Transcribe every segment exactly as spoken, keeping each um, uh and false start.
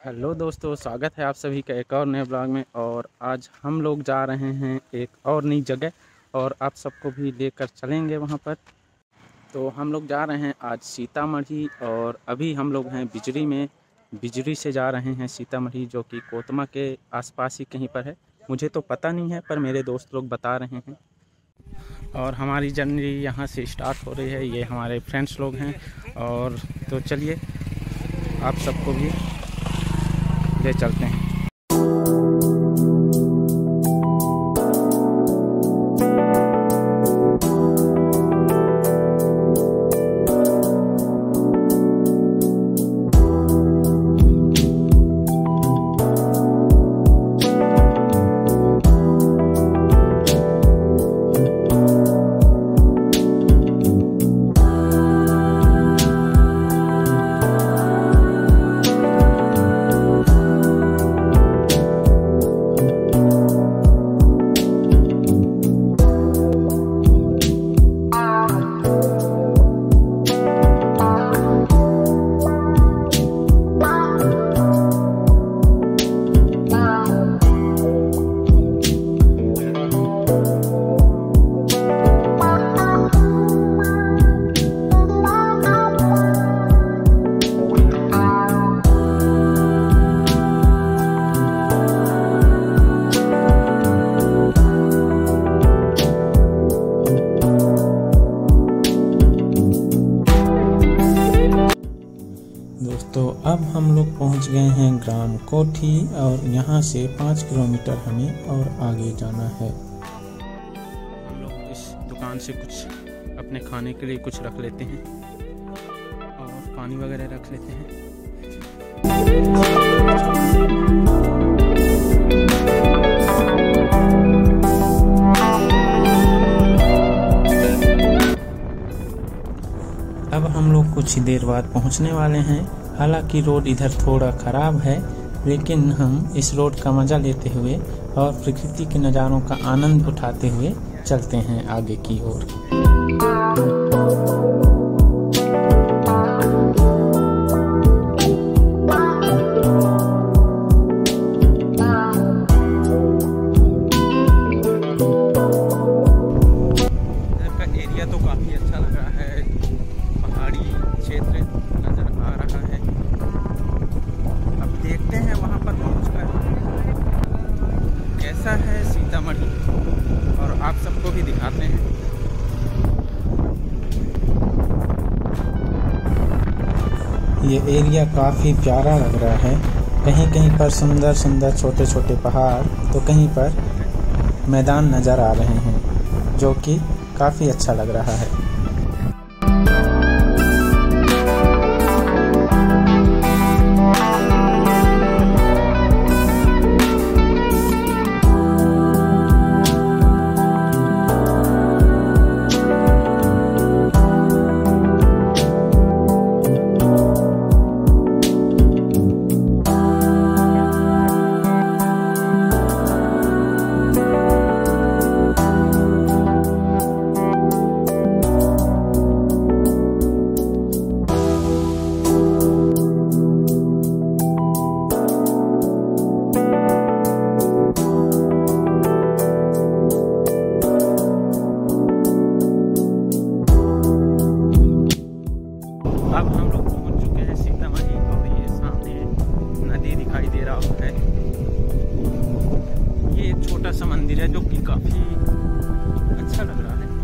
Hello दोस्तों, स्वागत है आप सभी का एक और नए ब्लॉग में। और आज हम लोग जा रहे हैं एक और नई जगह और आप सबको भी लेकर चलेंगे वहां पर। तो हम लोग जा रहे हैं आज सीतामढ़ी और अभी हम लोग हैं बिजरी में। बिजरी से जा रहे हैं सीतामढ़ी, जो कि कोतमा के आसपास ही कहीं पर है। मुझे तो पता नहीं है, पर मेरे दोस्त लोग बता रहे हैं। और हमारी जर्नी यहाँ से स्टार्ट हो रही है। ये हमारे फ्रेंड्स लोग हैं। और तो चलिए आप सबको भी ले चलते हैं। तो अब हम लोग पहुंच गए हैं ग्राम कोठी और यहाँ से पाँच किलोमीटर हमें और आगे जाना है। हम लोग इस दुकान से कुछ अपने खाने के लिए कुछ रख लेते हैं और पानी वगैरह रख लेते हैं। अब हम लोग कुछ ही देर बाद पहुंचने वाले हैं। हालांकि रोड इधर थोड़ा ख़राब है, लेकिन हम इस रोड का मज़ा लेते हुए और प्रकृति के नज़ारों का आनंद उठाते हुए चलते हैं आगे की ओर। इधर का एरिया तो काफ़ी अच्छा लग रहा है। पहाड़ी क्षेत्र नज़र आ रहा है। अब देखते हैं वहाँ पर पहुँचकर कैसा है सीतामढ़ी, और आप सबको भी दिखाते हैं। ये एरिया काफ़ी प्यारा लग रहा है। कहीं कहीं पर सुंदर सुंदर छोटे छोटे पहाड़, तो कहीं पर मैदान नज़र आ रहे हैं, जो कि काफ़ी अच्छा लग रहा है। अब हम लोग पहुंच चुके हैं सीतामढ़ी और ये सामने नदी दिखाई दे रहा है। ये एक छोटा सा मंदिर है जो कि काफ़ी अच्छा लग रहा है।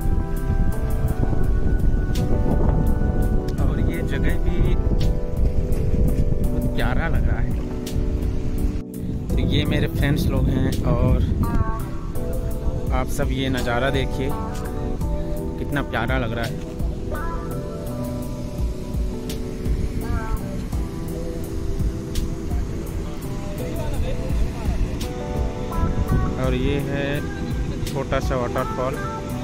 और ये जगह भी बहुत प्यारा लग रहा है। तो ये मेरे फ्रेंड्स लोग हैं और आप सब ये नज़ारा देखिए, कितना प्यारा लग रहा है। और ये है छोटा सा वाटरफॉल।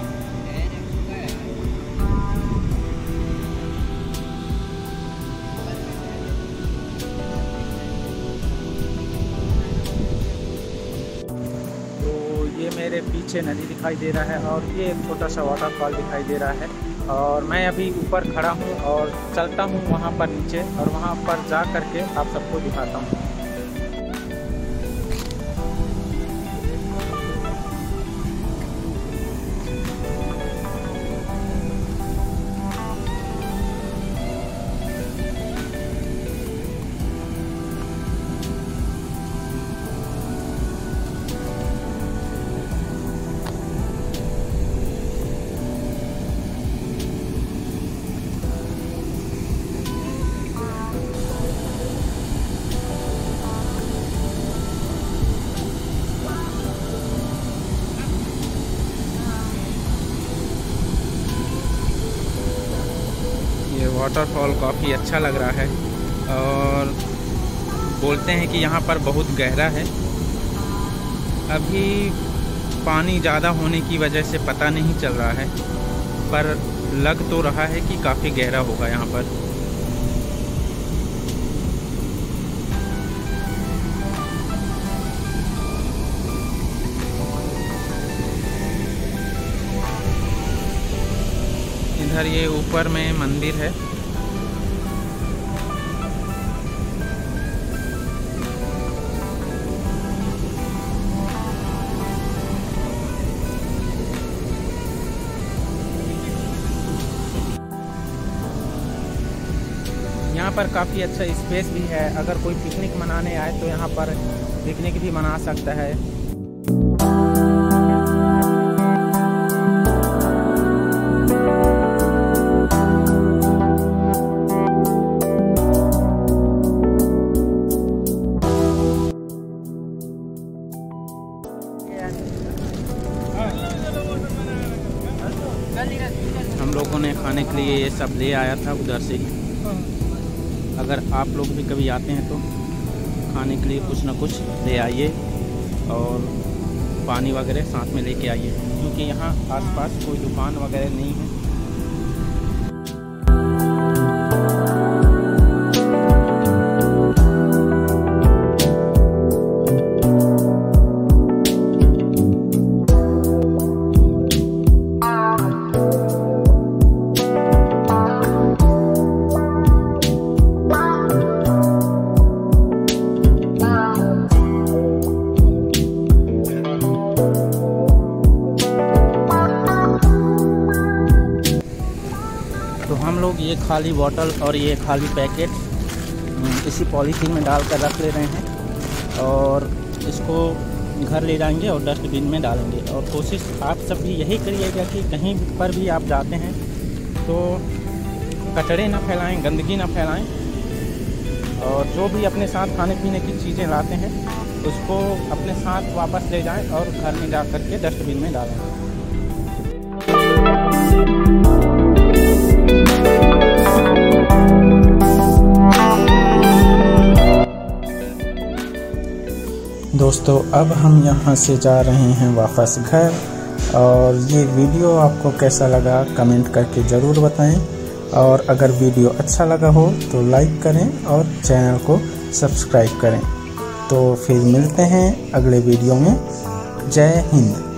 तो ये मेरे पीछे नदी दिखाई दे रहा है और ये एक छोटा सा वाटरफॉल दिखाई दे रहा है। और मैं अभी ऊपर खड़ा हूँ और चलता हूँ वहाँ पर नीचे, और वहाँ पर जा करके आप सबको दिखाता हूँ। वाटरफॉल काफ़ी अच्छा लग रहा है और बोलते हैं कि यहाँ पर बहुत गहरा है। अभी पानी ज़्यादा होने की वजह से पता नहीं चल रहा है, पर लग तो रहा है कि काफ़ी गहरा होगा यहाँ पर। इधर ये ऊपर में मंदिर है। यहाँ पर काफ़ी अच्छा स्पेस भी है। अगर कोई पिकनिक मनाने आए तो यहाँ पर पिकनिक भी मना सकता है। हम लोगों ने खाने के लिए ये सब ले आया था उधर से ही। अगर आप लोग भी कभी आते हैं तो खाने के लिए कुछ ना कुछ ले आइए और पानी वगैरह साथ में लेके आइए, क्योंकि यहाँ आसपास कोई दुकान वगैरह नहीं है। तो हम लोग ये खाली बॉटल और ये खाली पैकेट इसी पॉलीथीन में डाल कर रख ले रहे हैं और इसको घर ले जाएंगे और डस्टबिन में डालेंगे। और कोशिश आप सब भी यही करिएगा कि कहीं पर भी आप जाते हैं तो कचरे ना फैलाएं, गंदगी ना फैलाएं, और जो भी अपने साथ खाने पीने की चीज़ें लाते हैं उसको अपने साथ वापस ले जाएं और घर में जा कर के डस्टबिन में डालें। दोस्तों अब हम यहाँ से जा रहे हैं वापस घर, और ये वीडियो आपको कैसा लगा कमेंट करके ज़रूर बताएं, और अगर वीडियो अच्छा लगा हो तो लाइक करें और चैनल को सब्सक्राइब करें। तो फिर मिलते हैं अगले वीडियो में। जय हिंद।